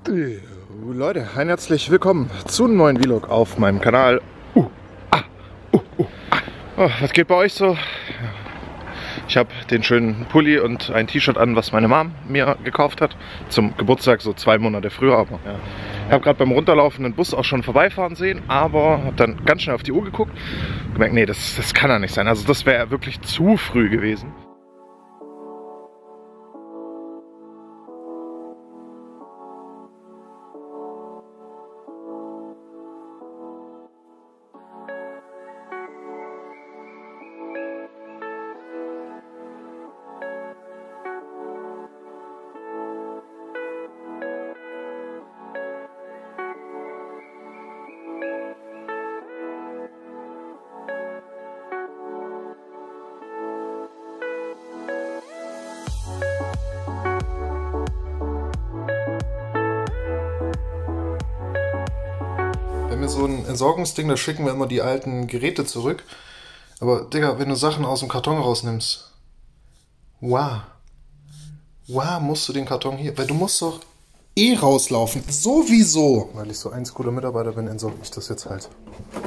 Leute, ein herzlich willkommen zu einem neuen Vlog auf meinem Kanal. Oh, was geht bei euch so? Ich habe den schönen Pulli und ein T-Shirt an, was meine Mom mir gekauft hat. Zum Geburtstag, so 2 Monate früher. Aber ja. Ich habe gerade beim Runterlaufen den Bus auch schon vorbeifahren sehen, aber habe dann ganz schnell auf die Uhr geguckt und gemerkt, nee, das kann ja nicht sein. Also das wäre wirklich zu früh gewesen. Wenn wir so ein Entsorgungsding, da schicken wir immer die alten Geräte zurück. Aber Digga, wenn du Sachen aus dem Karton rausnimmst, wow, musst du den Karton hier, weil du musst doch eh rauslaufen, sowieso. Weil ich so ein cooler Mitarbeiter bin, entsorge ich das jetzt halt.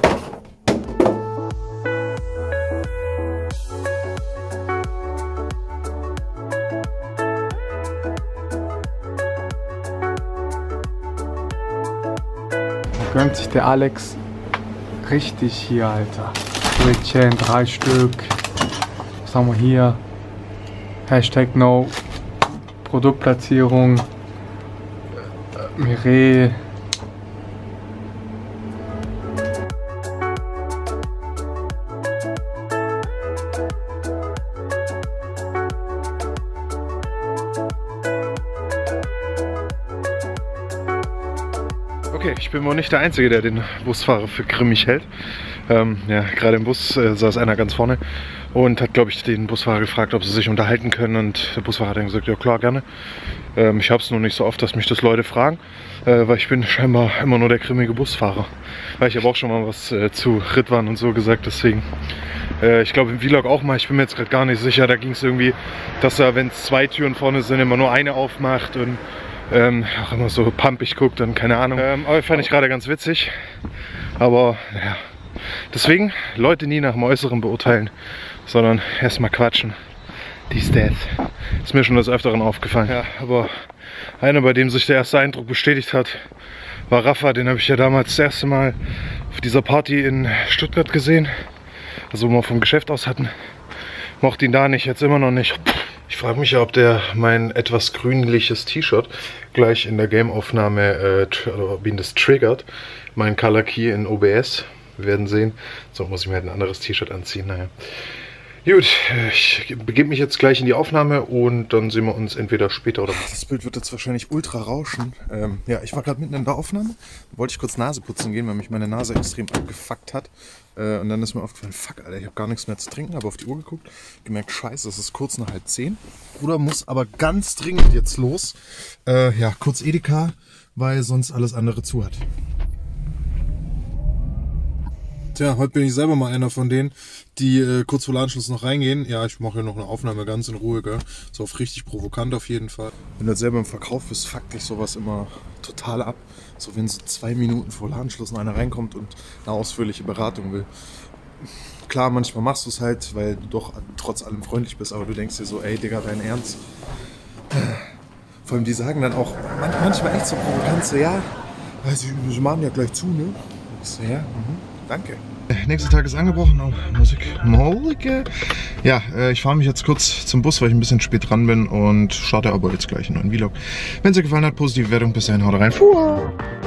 Gönnt sich der Alex richtig hier, Alter. Brötchen, 3 Stück. Was haben wir hier? Hashtag No. Produktplatzierung. Mireille. Okay, ich bin wohl nicht der Einzige, der den Busfahrer für grimmig hält. Ja, gerade im Bus saß einer ganz vorne und hat, glaube ich, den Busfahrer gefragt, ob sie sich unterhalten können. Und der Busfahrer hat dann gesagt, ja klar, gerne. Ich habe es nur nicht so oft, dass mich das Leute fragen, weil ich bin scheinbar immer nur der grimmige Busfahrer. Weil ich habe auch schon mal was zu Ritwan und so gesagt, deswegen. Ich glaube im Vlog auch mal, ich bin mir jetzt gerade gar nicht sicher, da ging es irgendwie, dass er, wenn es 2 Türen vorne sind, immer nur eine aufmacht und auch immer so pumpig guckt und keine Ahnung. Aber fand ich gerade ganz witzig. Aber ja, deswegen Leute nie nach dem Äußeren beurteilen, sondern erstmal quatschen. Dies, das. Ist mir schon des Öfteren aufgefallen. Ja, aber einer, bei dem sich der erste Eindruck bestätigt hat, war Rafa. Den habe ich ja damals das erste Mal auf dieser Party in Stuttgart gesehen. Also wo wir vom Geschäft aus hatten. Mochte ihn da nicht, jetzt immer noch nicht. Ich frage mich ja, ob der mein etwas grünliches T-Shirt gleich in der Game-Aufnahme, ob ihn das triggert. Mein Color Key in OBS. Wir werden sehen. So muss ich mir halt ein anderes T-Shirt anziehen. Naja. Gut, ich begebe mich jetzt gleich in die Aufnahme und dann sehen wir uns entweder später oder... Das Bild wird jetzt wahrscheinlich ultra rauschen. Ja, ich war gerade mitten in der Aufnahme. Wollte ich kurz Nase putzen gehen, weil mich meine Nase extrem abgefuckt hat. Und dann ist mir aufgefallen, fuck, Alter, ich habe gar nichts mehr zu trinken. Habe auf die Uhr geguckt, gemerkt, scheiße, es ist kurz nach 9:30. Bruder muss aber ganz dringend jetzt los. Ja, kurz Edeka, weil sonst alles andere zu hat. Tja, heute bin ich selber mal einer von denen, die kurz vor Ladenschluss noch reingehen. Ja, ich mache ja noch eine Aufnahme ganz in Ruhe, gell? So auf richtig provokant auf jeden Fall. Wenn du jetzt selber im Verkauf bist, fuckt dich sowas immer total ab. So wenn so 2 Minuten vor Ladenschluss noch einer reinkommt und eine ausführliche Beratung will. Klar, manchmal machst du es halt, weil du doch trotz allem freundlich bist, aber du denkst dir so, ey Digga, dein Ernst? Vor allem die sagen dann auch manchmal echt so provokant, so ja, also wir machen ja gleich zu, ne? Ich so, ja, danke. Nächster Tag ist angebrochen, oh, Musik. Ja, ich fahre mich jetzt kurz zum Bus, weil ich ein bisschen spät dran bin und starte aber jetzt gleich einen neuen Vlog. Wenn es dir gefallen hat, positive Wertung, bis dahin, haut rein. Fuhr.